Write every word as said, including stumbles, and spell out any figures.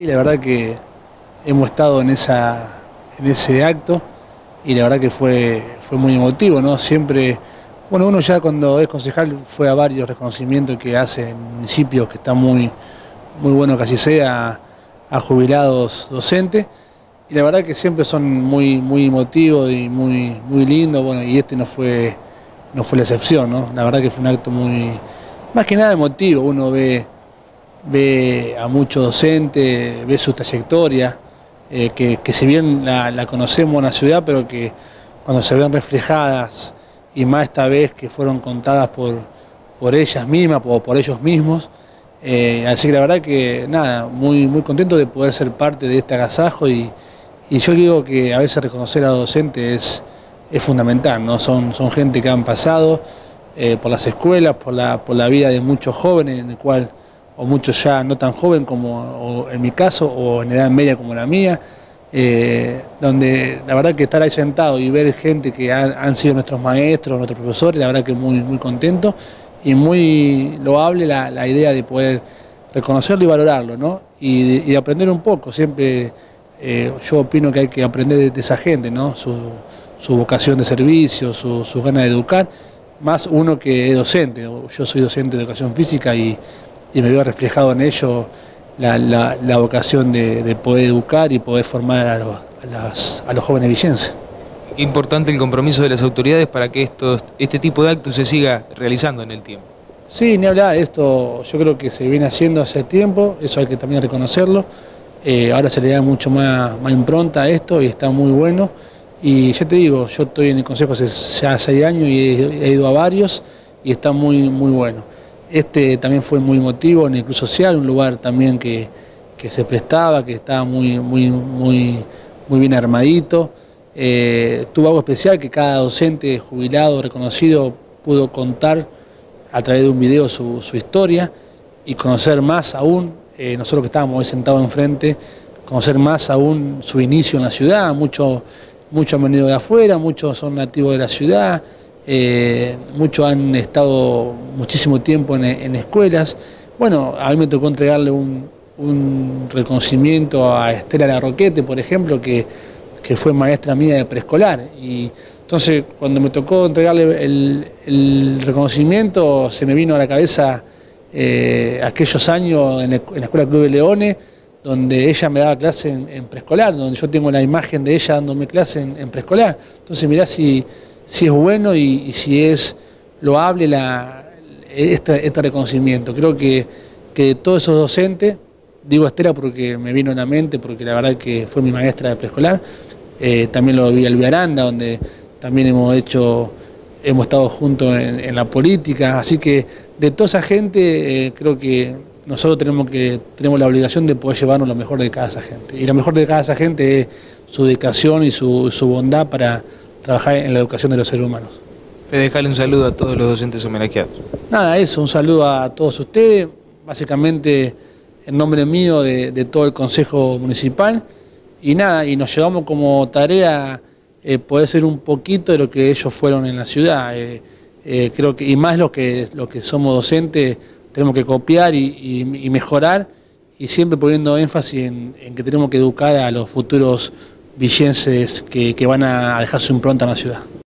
Y la verdad que hemos estado en, esa, en ese acto y la verdad que fue, fue muy emotivo, ¿no? Siempre, bueno, uno ya cuando es concejal fue a varios reconocimientos que hace en municipios que está muy, muy bueno que así sea, a jubilados docentes, y la verdad que siempre son muy, muy emotivos y muy, muy lindos, bueno, y este no fue, no fue la excepción, ¿no? La verdad que fue un acto muy, más que nada emotivo. Uno ve ve a muchos docentes, ve su trayectoria, eh, que, que si bien la, la conocemos en la ciudad, pero que cuando se ven reflejadas, y más esta vez que fueron contadas por, por ellas mismas o por, por ellos mismos, eh, así que la verdad que nada, muy, muy contento de poder ser parte de este agasajo y, y yo digo que a veces reconocer a los docentes es, es fundamental, ¿no? Son, son gente que han pasado eh, por las escuelas, por la, por la vida de muchos jóvenes, en el cual o muchos ya no tan joven como en mi caso, o en edad media como la mía, eh, donde la verdad que estar ahí sentado y ver gente que han, han sido nuestros maestros, nuestros profesores, la verdad que muy, muy contento y muy loable la, la idea de poder reconocerlo y valorarlo, ¿no? Y, y aprender un poco. Siempre eh, yo opino que hay que aprender de, de esa gente, ¿no? Su, su vocación de servicio, su, su ganas de educar, más uno que es docente. Yo soy docente de educación física y y me veo reflejado en ello la, la, la vocación de, de poder educar y poder formar a los, a las, a los jóvenes villenses. Qué importante el compromiso de las autoridades para que estos, este tipo de actos se siga realizando en el tiempo. Sí, ni hablar, esto yo creo que se viene haciendo hace tiempo, eso hay que también reconocerlo. Eh, ahora se le da mucho más, más impronta a esto y está muy bueno. Y ya te digo, yo estoy en el consejo hace ya seis años y he, he ido a varios y está muy, muy bueno. Este también fue muy emotivo en el Club Social, un lugar también que, que se prestaba, que estaba muy, muy, muy, muy bien armadito. Eh, tuvo algo especial que cada docente jubilado, reconocido, pudo contar a través de un video su, su historia y conocer más aún, eh, nosotros que estábamos ahí sentados enfrente, conocer más aún su inicio en la ciudad. Muchos mucho han venido de afuera, muchos son nativos de la ciudad. Eh, muchos han estado muchísimo tiempo en, en escuelas. Bueno, a mí me tocó entregarle un, un reconocimiento a Estela Larroquete, por ejemplo, que, que fue maestra mía de preescolar. Y entonces, cuando me tocó entregarle el, el reconocimiento, se me vino a la cabeza eh, aquellos años en, el, en la Escuela Club de Leones, donde ella me daba clase en, en preescolar, donde yo tengo la imagen de ella dándome clase en, en preescolar. Entonces, mirá si... si es bueno y, y si es loable la, este, este reconocimiento. Creo que, que todos esos docentes, digo Estela porque me vino en la mente, porque la verdad que fue mi maestra de preescolar, eh, también lo vi a Luis Aranda, donde también hemos hecho, hemos estado juntos en, en la política, así que de toda esa gente eh, creo que nosotros tenemos, que, tenemos la obligación de poder llevarnos lo mejor de cada esa gente. Y lo mejor de cada esa gente es su dedicación y su, su bondad para trabajar en la educación de los seres humanos. Fede, dejale un saludo a todos los docentes homenajeados. Nada, eso, un saludo a todos ustedes, básicamente en nombre mío de, de todo el Consejo Municipal, y nada, y nos llevamos como tarea eh, poder ser un poquito de lo que ellos fueron en la ciudad. Eh, eh, creo que, y más los que, los que somos docentes, tenemos que copiar y, y, y mejorar, y siempre poniendo énfasis en, en que tenemos que educar a los futuros villenses que, que van a dejar su impronta en la ciudad.